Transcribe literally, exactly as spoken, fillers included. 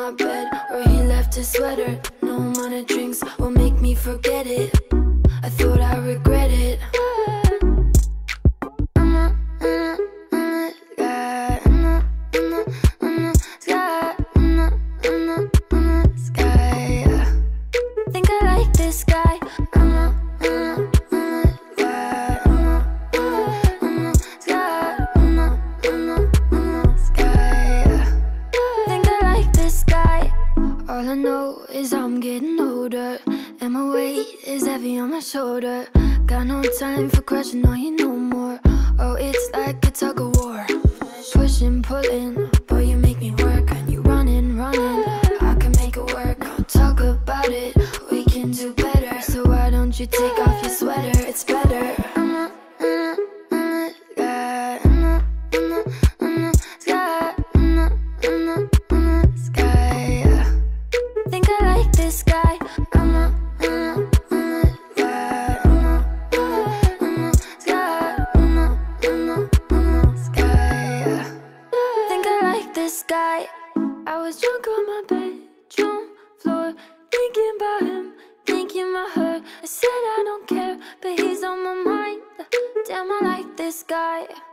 my bed where he left his sweater. No amount of drinks will make me forget it. I thought I regret it. All I know is I'm getting older, and my weight is heavy on my shoulder. Got no time for crushing on you no more. Oh, it's like a tug of war, pushing, pulling, but you make me work. And you running, running, I can make it work. Don't talk about it, we can do better. So why don't you take off your sweater? It's better. I was drunk on my bedroom floor, thinking about him, thinking about her. I said I don't care, but he's on my mind. Damn, I like this guy.